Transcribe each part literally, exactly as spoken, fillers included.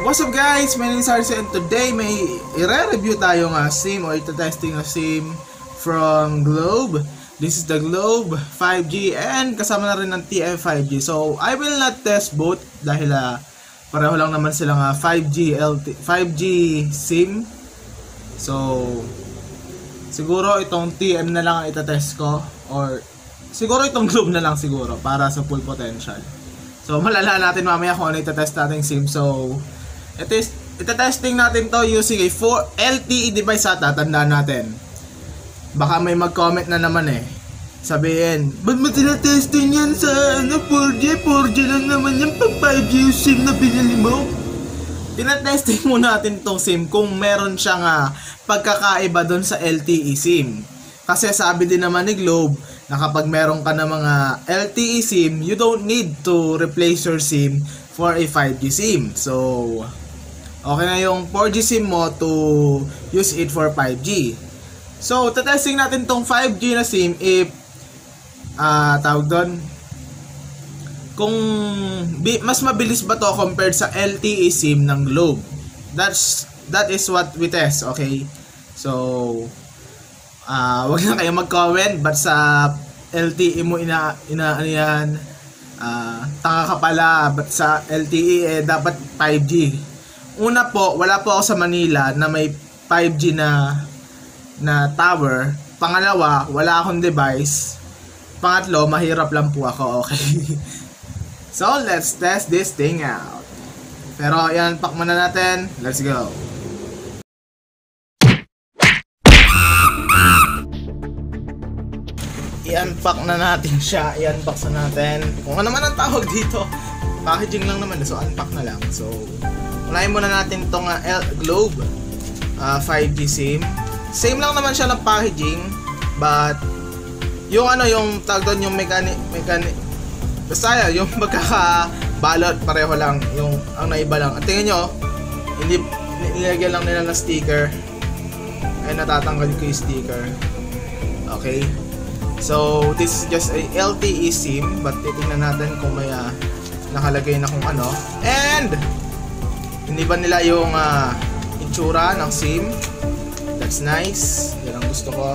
What's up guys? My name is Arce and today may i-review tayo nga SIM o ito-testing na SIM from Globe. This is the Globe five G and kasama na rin ng T M five G. So I will not test both dahil uh, pareho lang naman sila nga five G L T five G SIM. So siguro itong T M na lang ang ita-test ko or siguro itong Globe na lang siguro para sa full potential. So malalaman natin mamaya kung ano ita-test nating SIM. So ito is, ita-testing natin to using a four L T E device ata, tandaan natin. Baka may mag-comment na naman eh. Sabihin, ba't mo tina-testing yan sa ano, four G? four G lang naman yan, pag five G yung SIM na binili mo. Tina-testing mo natin tong SIM kung meron siyang uh, pagkakaiba doon sa L T E SIM. Kasi sabi din naman ni Globe na kapag meron ka na mga L T E SIM, you don't need to replace your SIM for a five G SIM. So okay na yung four G SIM mo to use it for five G. So, tatesting natin tong five G na SIM if uh, tawag doon kung bi mas mabilis ba to compared sa L T E SIM ng Globe. That's that is what we test, okay? So, uh, wag na kayo mag-comment but sa L T E mo ina ina ano yan, uh, tanga ka pala, but sa L T E eh, dapat five G. Una po, wala po ako sa Manila na may five G na na tower. Pangalawa, wala akong device. Pangatlo, mahirap lang po ako, okay? So, let's test this thing out. Pero, yan, pack muna natin. Let's go. I-unpack na natin siya. I-unbox na natin. Kung ano man ang tawag dito. Packaging lang naman. So, unpack na lang. So, unahin muna natin itong uh, Globe uh, five G SIM. Same lang naman siya ng packaging, but yung ano, yung tag doon, yung mechanic, mechanic, basta yung magkakabalot, pareho lang, yung ang naiba lang. At tingnan nyo, hindi, nilagyan lang nila ng sticker, ay natatanggal ko yung sticker. Okay, so this is just a L T E SIM, but titingnan natin kung may uh, nakalagay na kung ano. And hindi ba nila yung uh, itsura ng SIM? That's nice. Yan ang gusto ko.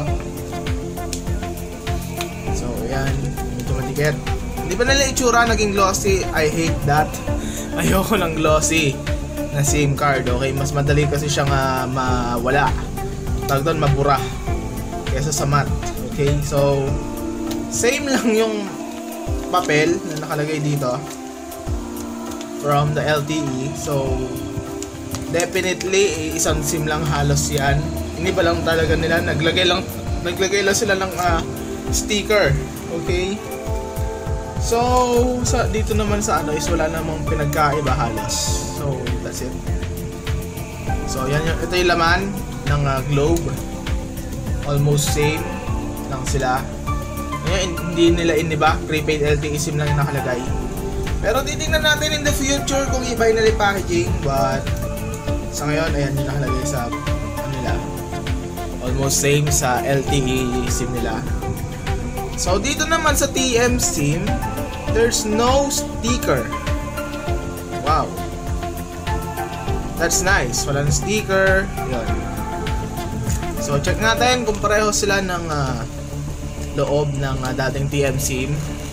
So, ayan. Medyo matikit. Hindi ba nila itsura naging glossy? I hate that. Ayoko ng glossy na SIM card. Okay? Mas madali kasi siyang uh, mawala. Tawag doon, mabura. Kesa sa matte. Okay? So, same lang yung papel na nakalagay dito from the L T E. So, definitely, isang SIM lang halos yan. Hindi ba lang talaga nila, naglagay lang naglagay lang sila ng uh, sticker. Okay? So, sa dito naman sa ano is wala namang pinagkaiba halos. So, that's it. So, yan yung, ito yung laman ng uh, Globe. Almost same lang sila. Ngayon, hindi nila iniba. Prepaid L T E SIM lang yung nakalagay. Pero titingnan natin in the future kung iba nila yung packaging. But, sa ngayon, ayan yung nakalagay sa nila. Almost same sa L T E SIM nila. So dito naman sa T M SIM, there's no sticker. Wow, that's nice. Walang sticker. Yun. So check natin kung pareho sila ng uh, loob ng uh, dating T M SIM.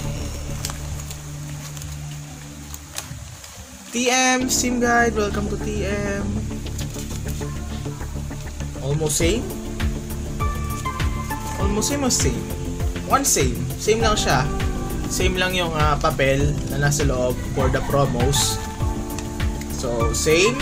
T M SIM guide, welcome to T M. Almost same. Almost same or same? One same. Same lang siya. Same lang yung uh, papel na nasa loob for the promos. So, same.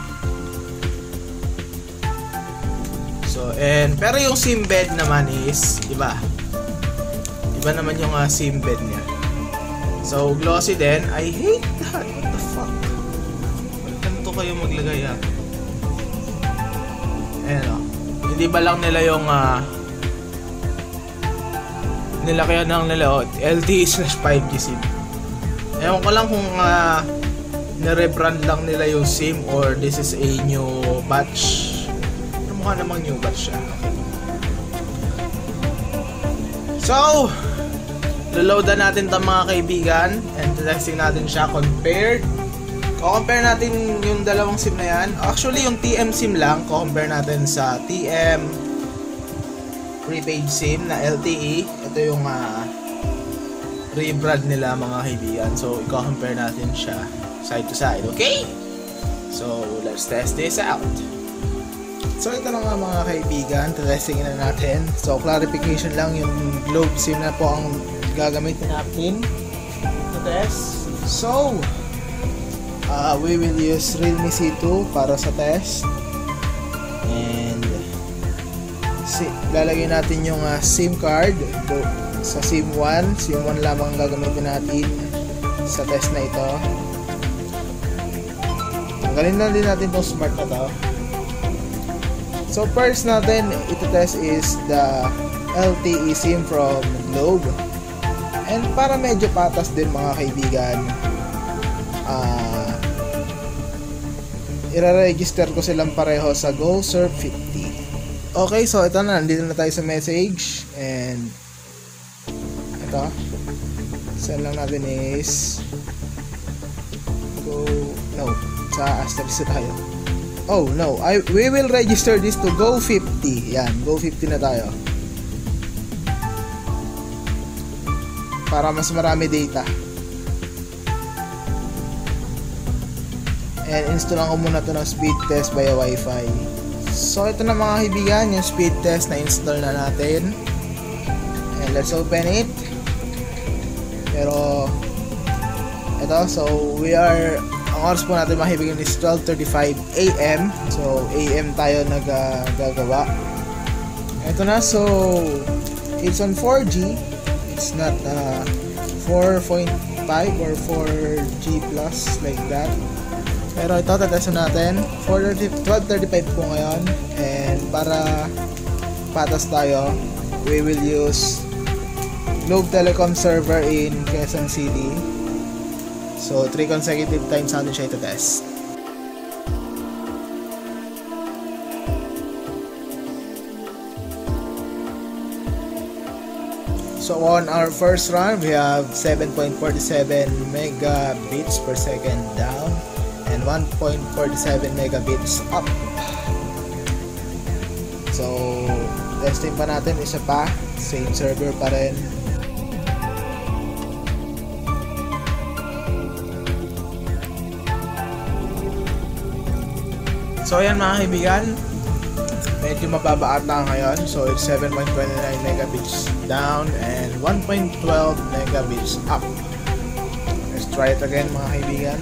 So, and pero yung SIM bed naman is iba. Iba naman yung uh, SIM bed niya. So, glossy din. I hate that. What the fuck? Ganito kayo maglagay ah. Ayan o. Hindi ba lang nila yung uh, nilakyan ng nila oh, L T E slash five G SIM. Ewan ko lang kung uh, nare-brand lang nila yung SIM or this is a new batch. Mukha namang new batch siya. So, loloadan natin itong mga kaibigan and testing natin siya compared compare natin yung dalawang SIM na yan. Actually, yung T M SIM lang, compare natin sa T M prepaid SIM na L T E. Ito yung uh, rebrand nila mga kaibigan. So, i-compare natin siya side to side. Okay? So, let's test this out. So, ito na nga mga kaibigan. Testingin na natin. So, clarification lang, yung Globe SIM na po ang gagamitin natin to test. So, uh, we will use Realme C two para sa test. And si lalagay natin yung uh, SIM card sa SIM one. SIM one lamang gagamitin natin sa test na ito. Tanggalin na din natin itong smart na to. So first natin ito test is the L T E SIM from Globe. And para medyo patas din mga kaibigan, uh, ira-register ko silang pareho sa GoSurf fifty. Okay, so ito na, nandito na tayo sa message. And ito, send lang natin is go, no, sa asterisk tayo. Oh no, I, we will register this to Go fifty. Yan, Go fifty na tayo para mas marami data. And install lang ko muna ito ng speed test via Wi-Fi. So ito na mga kaibigan, yung speed test na install na natin. And let's open it. Pero ito, so we are, ang oras po natin mga kaibigan is twelve thirty-five A M So A M tayo nagagawa. Ito na, so it's on four G. It's not uh, four point five or four G plus like that. Pero ito, tatestin natin. twelve thirty-five po ngayon. And para patas tayo, we will use Globe Telecom server in Quezon City. So, three consecutive times natin siya ito-test. So, on our first run, we have seven point four seven megabits per second down and one point four seven megabits up. So, testing pa natin isa pa, same server pa rin. So ayan mga kaibigan, medyo mababa ata ngayon. So it's seven point two nine megabits down and one point one two megabits up. Let's try it again mga kaibigan.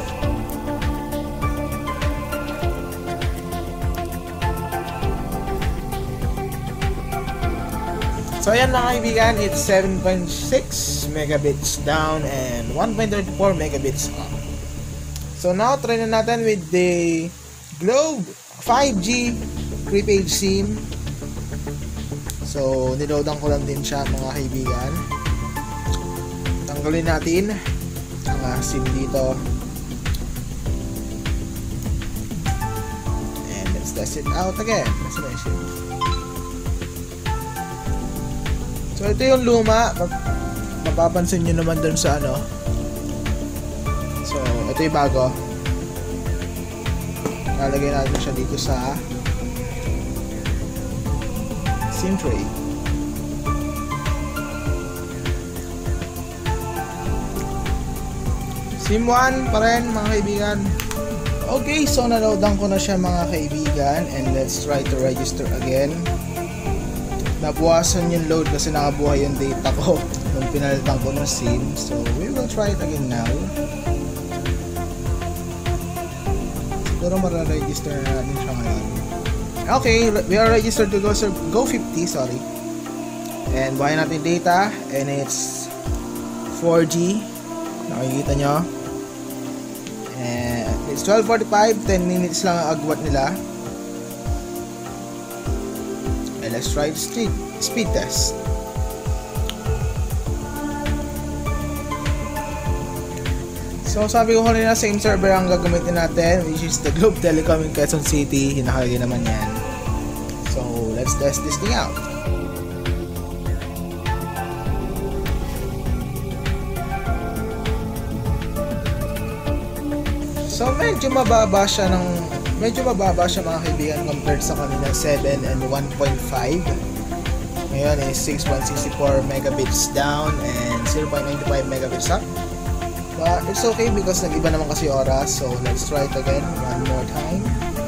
So ayan mga kaibigan, it's seven point six megabits down and one point three four megabits up. So now try na natin with the Globe five G prepaid SIM. So niloadan ko lang din siya mga kaibigan. Tanggalin natin ang uh, SIM dito. And let's test it out again. So ito yung luma. Mapapansin nyo naman dun sa ano. So ito yung bago. Lalagay natin siya dito sa SIM tray. SIM one pa rin mga kaibigan. Okay, so naloadan ko na siya mga kaibigan. And let's try to register again. Nabuwasan yung load kasi nakabuhay yung data ko nung pinalitan ko ng SIM. So we will try it again now. Pero mara-register na natin siya ngayon. Okay, we are registered to go, go fifty, sorry. And buhay natin data. And it's four G. Nakikita nyo. And it's twelve forty-five, ten minutes lang ang agwat nila. And let's try the speed, speed test. So sabi ko kanina, same server ang gagamitin natin, which is the Globe Telecom in Quezon City. Nakalagay naman yan. So let's test this thing out. So medyo mababa siya ng medyo mababa siya mga kaibigan compared sa kanila seven and one point five. Ngayon is six point six four megabits down and zero point nine five megabits up. But it's okay because nag-iba naman kasi oras. So let's try it again one more time.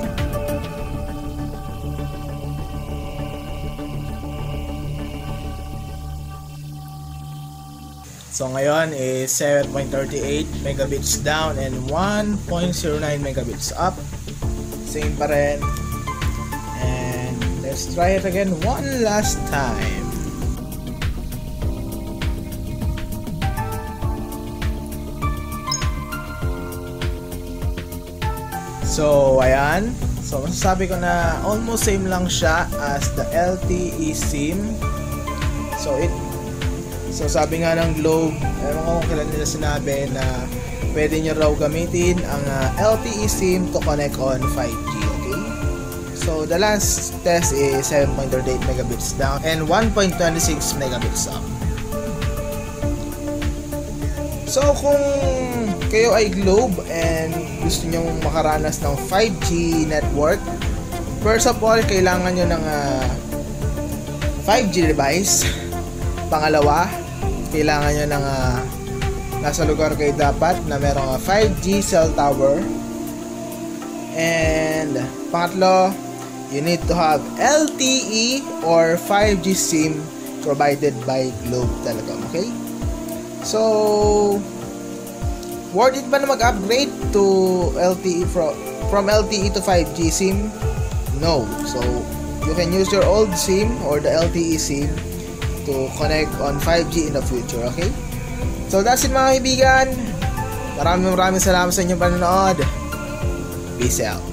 So ngayon is seven point three eight megabits down and one point zero nine megabits up. Same pa rin. And let's try it again one last time. So ayan. So masasabi ko na almost same lang siya as the L T E SIM. So it So sabi nga ng Globe, ewan ko kung kailan nila sinabi na pwede nyo raw gamitin ang uh, L T E SIM to connect on five G, okay? So the last test is seven point three eight megabits down and one point two six megabits up. So kung kayo ay Globe and gusto nyo makaranas ng five G network, first of all, kailangan nyo ng uh, five G device. Pangalawa, kailangan nyo ng uh, nasa lugar kayo dapat na merong uh, five G cell tower. And pangatlo, you need to have L T E or five G SIM provided by Globe Telecom, okay? So, worth it ba na mag-upgrade to L T E from, from L T E to five G SIM? No. So, you can use your old SIM or the L T E SIM to connect on five G in the future, okay? So that's it mga kaibigan. Maraming maraming salamat sa inyong panonood. Peace out.